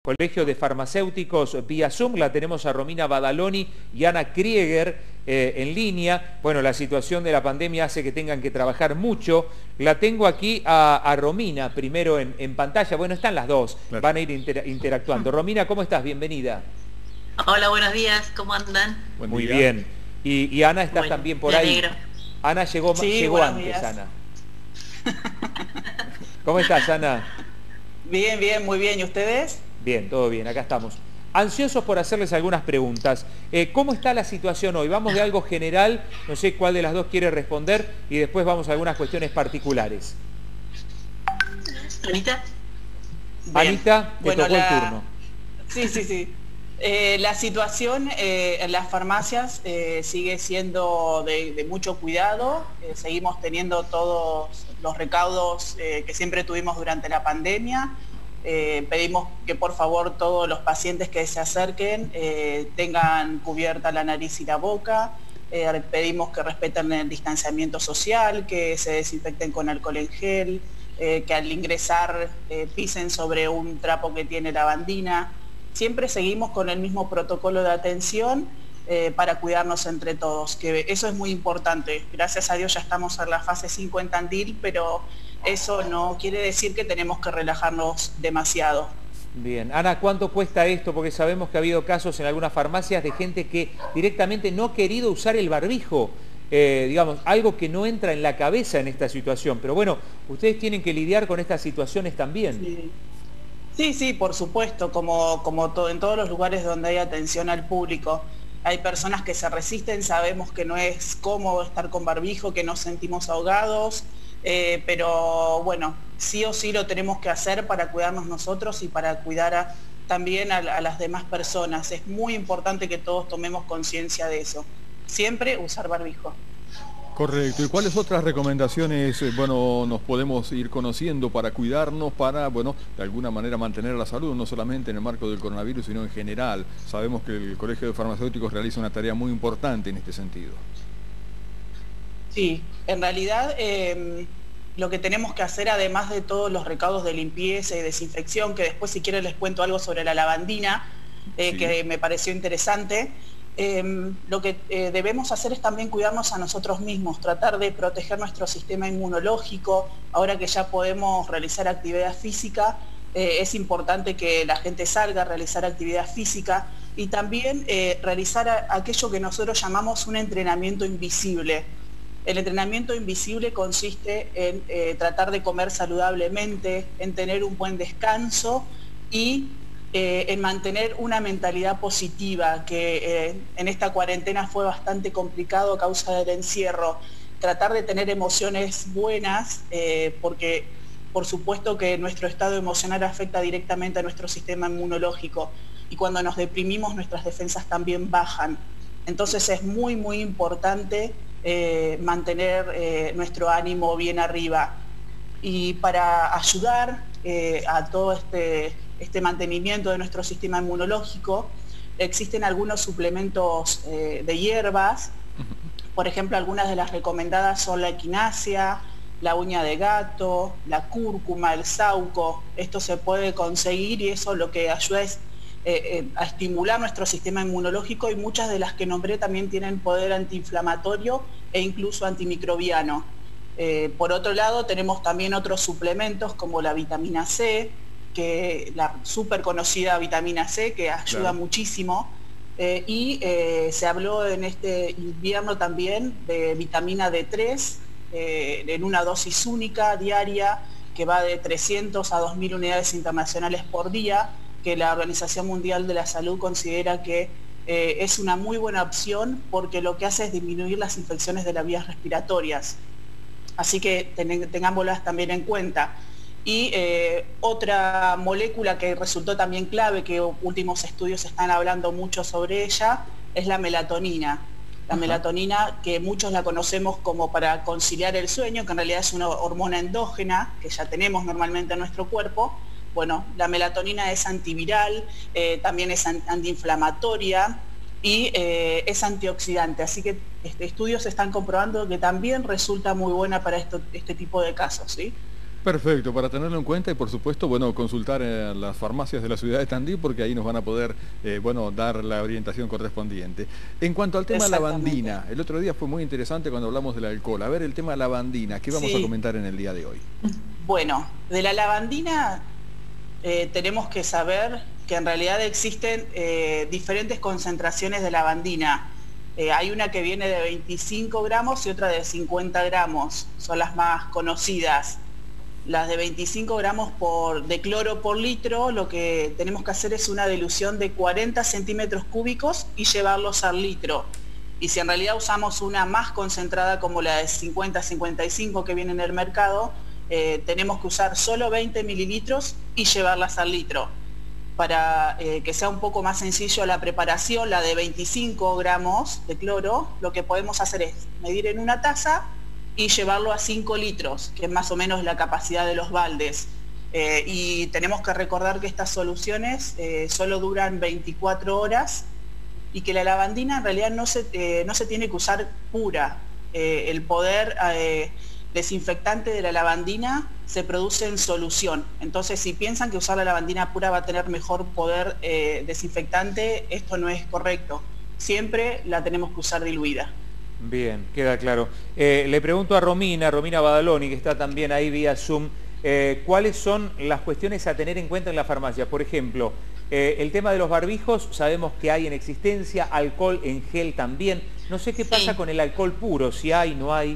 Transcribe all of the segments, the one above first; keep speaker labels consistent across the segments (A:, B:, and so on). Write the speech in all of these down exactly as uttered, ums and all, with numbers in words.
A: Colegio de Farmacéuticos vía Zoom. La tenemos a Romina Badaloni y Ana Krieger eh, en línea. Bueno, la situación de la pandemia hace que tengan que trabajar mucho. La tengo aquí a, a Romina primero en, en pantalla. Bueno, están las dos, claro. Van a ir inter, interactuando. Romina, ¿cómo estás? Bienvenida.
B: Hola, buenos días, ¿cómo andan?
A: Buen Muy día. bien. Y, y Ana, ¿estás bueno, también por ahí?
B: Alegro.
A: Ana llegó,
C: sí,
A: llegó antes, días. Ana. ¿Cómo estás, Ana?
C: Bien, bien, muy bien. ¿Y ustedes?
A: Bien, todo bien, acá estamos. Ansiosos por hacerles algunas preguntas. Eh, ¿Cómo está la situación hoy? Vamos de algo general, no sé cuál de las dos quiere responder, y después vamos a algunas cuestiones particulares.
B: Anita.
A: Bien. Anita, te bueno, tocó la... el turno.
C: Sí, sí, sí. Eh, la situación eh, en las farmacias eh, sigue siendo de, de mucho cuidado. Eh, seguimos teniendo todos los recaudos eh, que siempre tuvimos durante la pandemia. Eh, pedimos que por favor todos los pacientes que se acerquen eh, tengan cubierta la nariz y la boca. Eh, pedimos que respeten el distanciamiento social, que se desinfecten con alcohol en gel, eh, que al ingresar eh, pisen sobre un trapo que tiene lavandina. Siempre seguimos con el mismo protocolo de atención eh, para cuidarnos entre todos, que eso es muy importante. Gracias a Dios ya estamos en la fase cinco en Tandil, pero eso no quiere decir que tenemos que relajarnos demasiado.
A: Bien. Ana, ¿cuánto cuesta esto? Porque sabemos que ha habido casos en algunas farmacias de gente que directamente no ha querido usar el barbijo. Eh, digamos, algo que no entra en la cabeza en esta situación. Pero bueno, ustedes tienen que lidiar con estas situaciones también.
C: Sí. Sí, sí, por supuesto, como, como todo, en todos los lugares donde hay atención al público. Hay personas que se resisten, sabemos que no es cómodo estar con barbijo, que nos sentimos ahogados, eh, pero bueno, sí o sí lo tenemos que hacer para cuidarnos nosotros y para cuidar a, también a, a las demás personas. Es muy importante que todos tomemos conciencia de eso. Siempre usar barbijo.
D: Correcto. ¿Y cuáles otras recomendaciones, eh, bueno, nos podemos ir conociendo para cuidarnos, para, bueno, de alguna manera mantener la salud, no solamente en el marco del coronavirus, sino en general? Sabemos que el Colegio de Farmacéuticos realiza una tarea muy importante en este sentido.
C: Sí, en realidad eh, lo que tenemos que hacer, además de todos los recaudos de limpieza y desinfección, que después si quieren les cuento algo sobre la lavandina, eh, sí. que me pareció interesante. Eh, lo que eh, debemos hacer es también cuidarnos a nosotros mismos, tratar de proteger nuestro sistema inmunológico. Ahora que ya podemos realizar actividad física, eh, es importante que la gente salga a realizar actividad física y también eh, realizar a, aquello que nosotros llamamos un entrenamiento invisible. El entrenamiento invisible consiste en eh, tratar de comer saludablemente, en tener un buen descanso y Eh, en mantener una mentalidad positiva, que eh, en esta cuarentena fue bastante complicado a causa del encierro. Tratar de tener emociones buenas, eh, porque por supuesto que nuestro estado emocional afecta directamente a nuestro sistema inmunológico y cuando nos deprimimos nuestras defensas también bajan. Entonces es muy muy importante eh, mantener eh, nuestro ánimo bien arriba. Y para ayudar eh, a todo este, este mantenimiento de nuestro sistema inmunológico, existen algunos suplementos eh, de hierbas. Por ejemplo, algunas de las recomendadas son la equinacia, la uña de gato, la cúrcuma, el sauco. Esto se puede conseguir y eso lo que ayuda es eh, eh, a estimular nuestro sistema inmunológico, y muchas de las que nombré también tienen poder antiinflamatorio e incluso antimicrobiano. Eh, por otro lado, tenemos también otros suplementos como la vitamina C, que la súper conocida vitamina C, que ayuda claro. muchísimo. Eh, y eh, se habló en este invierno también de vitamina D tres, eh, en una dosis única diaria, que va de trescientas a dos mil unidades internacionales por día, que la Organización Mundial de la Salud considera que eh, es una muy buena opción porque lo que hace es disminuir las infecciones de las vías respiratorias. Así que ten, tengámoslas también en cuenta. Y eh, otra molécula que resultó también clave, que últimos estudios están hablando mucho sobre ella, es la melatonina. La Ajá. melatonina, que muchos la conocemos como para conciliar el sueño, que en realidad es una hormona endógena que ya tenemos normalmente en nuestro cuerpo. Bueno, la melatonina es antiviral, eh, también es antiinflamatoria y eh, es antioxidante, así que este, estudios están comprobando que también resulta muy buena para esto, este tipo de casos, ¿sí?
D: Perfecto, para tenerlo en cuenta y por supuesto, bueno, consultar en las farmacias de la ciudad de Tandil porque ahí nos van a poder, eh, bueno, dar la orientación correspondiente. En cuanto al tema de la lavandina, el otro día fue muy interesante cuando hablamos del alcohol. A ver, el tema de la lavandina, ¿qué vamos sí. a comentar en el día de hoy?
C: Bueno, de la lavandina eh, tenemos que saber que en realidad existen eh, diferentes concentraciones de lavandina. Eh, hay una que viene de veinticinco gramos y otra de cincuenta gramos, son las más conocidas. Las de veinticinco gramos por, de cloro por litro, lo que tenemos que hacer es una dilución de cuarenta centímetros cúbicos y llevarlos al litro. Y si en realidad usamos una más concentrada como la de cincuenta a cincuenta y cinco que viene en el mercado, eh, tenemos que usar solo veinte mililitros y llevarlas al litro. Para eh, que sea un poco más sencillo la preparación, la de veinticinco gramos de cloro, lo que podemos hacer es medir en una taza y llevarlo a cinco litros, que es más o menos la capacidad de los baldes. Eh, y tenemos que recordar que estas soluciones eh, solo duran veinticuatro horas y que la lavandina en realidad no se, eh, no se tiene que usar pura. Eh, el poder eh, desinfectante de la lavandina se produce en solución. Entonces, si piensan que usar la lavandina pura va a tener mejor poder eh, desinfectante, esto no es correcto. Siempre la tenemos que usar diluida.
A: Bien, queda claro. Eh, le pregunto a Romina, Romina Badaloni, que está también ahí vía Zoom, eh, ¿cuáles son las cuestiones a tener en cuenta en la farmacia? Por ejemplo, eh, el tema de los barbijos, sabemos que hay en existencia, alcohol en gel también. No sé qué sí. pasa con el alcohol puro, si hay, no hay.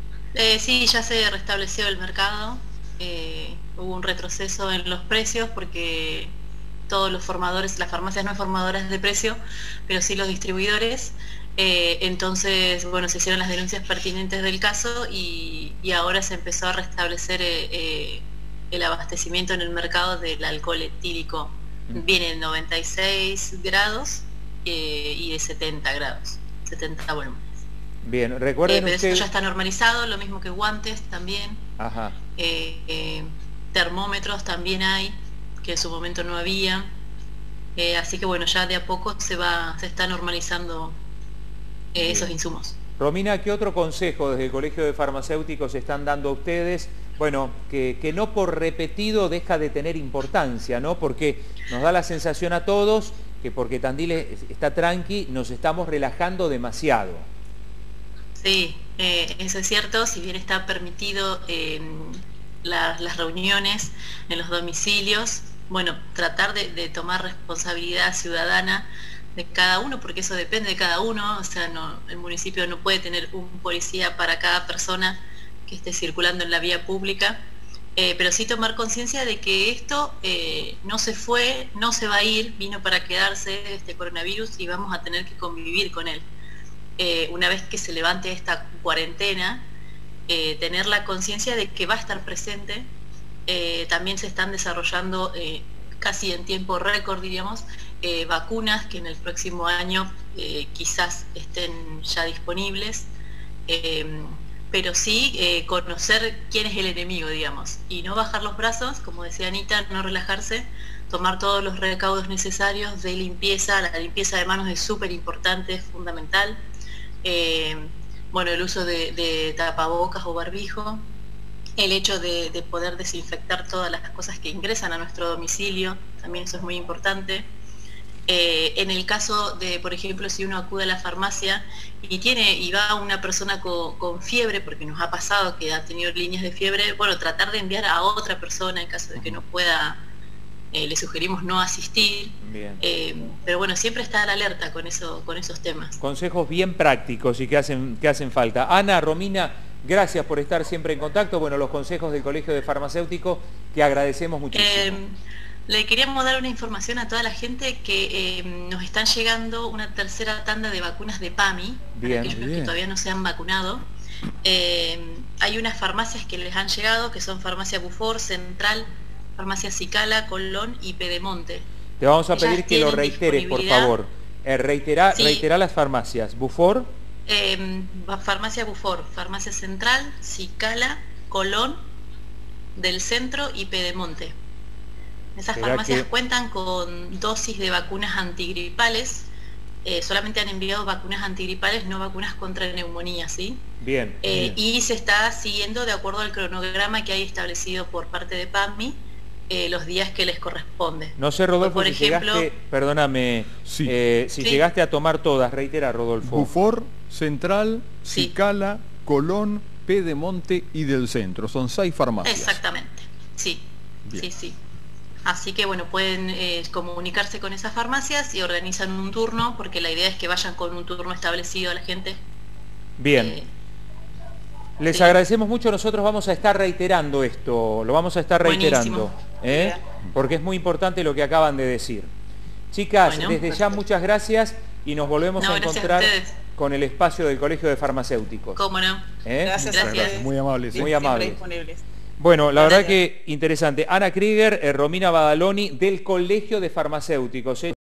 B: Eh, sí, ya se restableció el mercado. Eh, hubo un retroceso en los precios porque todos los formadores, las farmacias no formadoras de precio, pero sí los distribuidores. Eh, entonces, bueno, se hicieron las denuncias pertinentes del caso y, y ahora se empezó a restablecer eh, eh, el abastecimiento en el mercado del alcohol etílico. Mm. Viene de noventa y seis grados eh, y de setenta grados, setenta volúmenes.
A: Bien, recuerden
B: eh, pero
A: usted...
B: eso ya está normalizado, lo mismo que guantes también.
A: Ajá.
B: Eh, eh, termómetros también hay, que en su momento no había. Eh, así que bueno, ya de a poco se va, se está normalizando Eh, esos insumos.
A: Romina, ¿qué otro consejo desde el Colegio de Farmacéuticos están dando a ustedes? Bueno, que, que no por repetido deja de tener importancia, ¿no? Porque nos da la sensación a todos que porque Tandil está tranqui, nos estamos relajando demasiado.
B: Sí, eh, eso es cierto, si bien está permitido eh, la, las reuniones en los domicilios, bueno, tratar de, de tomar responsabilidad ciudadana de cada uno, porque eso depende de cada uno, o sea, no, el municipio no puede tener un policía para cada persona que esté circulando en la vía pública, eh, pero sí tomar conciencia de que esto eh, no se fue, no se va a ir, vino para quedarse este coronavirus y vamos a tener que convivir con él. Eh, una vez que se levante esta cuarentena, eh, tener la conciencia de que va a estar presente. Eh, también se están desarrollando eh, casi en tiempo récord, diríamos, eh, vacunas que en el próximo año eh, quizás estén ya disponibles, eh, pero sí eh, conocer quién es el enemigo, digamos, y no bajar los brazos, como decía Anita, no relajarse, tomar todos los recaudos necesarios de limpieza. La limpieza de manos es súper importante, es fundamental. Eh, bueno, el uso de, de tapabocas o barbijo, el hecho de, de poder desinfectar todas las cosas que ingresan a nuestro domicilio, también eso es muy importante. Eh, en el caso de, por ejemplo, si uno acude a la farmacia y tiene y va una persona con, con fiebre, porque nos ha pasado que ha tenido líneas de fiebre, bueno, tratar de enviar a otra persona en caso de que no pueda, eh, le sugerimos no asistir. Bien. Eh, pero bueno, siempre está a la alerta con, eso, con esos temas.
A: Consejos bien prácticos y que hacen, que hacen falta. Ana, Romina, gracias por estar siempre en contacto. Bueno, los consejos del Colegio de Farmacéuticos que agradecemos muchísimo. Eh,
B: le queríamos dar una información a toda la gente que eh, nos están llegando una tercera tanda de vacunas de PAMI, bien, para aquellos bien. que todavía no se han vacunado. Eh, hay unas farmacias que les han llegado, que son Farmacia Bufor, Central, Farmacia Cicala, Colón y Pedemonte.
A: Te vamos a pedir que lo reiteres, por favor. Eh, reitera, sí. reitera las farmacias. Bufor.
B: Eh, farmacia Bufor, Farmacia Central, Cicala, Colón, del Centro y Pedemonte. Esas farmacias que... cuentan con dosis de vacunas antigripales eh, solamente han enviado vacunas antigripales, no vacunas contra neumonía, ¿sí?
A: Bien,
B: eh,
A: bien.
B: Y se está siguiendo de acuerdo al cronograma que hay establecido por parte de PAMI, eh, los días que les corresponde.
A: No sé, Rodolfo,
B: por
A: si
B: ejemplo,
A: llegaste, perdóname,
D: Sí.
A: eh, si
B: Sí.
A: llegaste a tomar todas, reitera, Rodolfo.
D: Bufor, Central,
B: Sí.
D: Cicala, Colón, Pedemonte y del Centro. Son seis farmacias.
B: Exactamente, sí,
D: Bien.
B: sí, sí. Así que bueno, pueden eh, comunicarse con esas farmacias y organizan un turno, porque la idea es que vayan con un turno establecido a la gente.
A: Bien.
B: Eh,
A: Les
B: sí.
A: agradecemos mucho, nosotros vamos a estar reiterando esto, lo vamos a estar reiterando,
B: Buenísimo.
A: ¿eh? Porque es muy importante lo que acaban de decir. Chicas,
B: Bueno,
A: desde ya
C: perfecto.
A: muchas gracias y nos volvemos
B: No,
A: a
B: gracias a
A: encontrar
B: ustedes.
A: con el espacio del Colegio de Farmacéuticos.
B: ¿Cómo no?
A: ¿eh?
C: Gracias,
B: Gracias.
C: a ustedes.
D: Muy amables.
A: Muy
C: Siempre
A: amables.
C: disponibles.
A: Bueno, la
B: Gracias.
A: verdad que interesante. Ana Krieger, eh, Romina Badaloni, del Colegio de Farmacéuticos. ¿eh?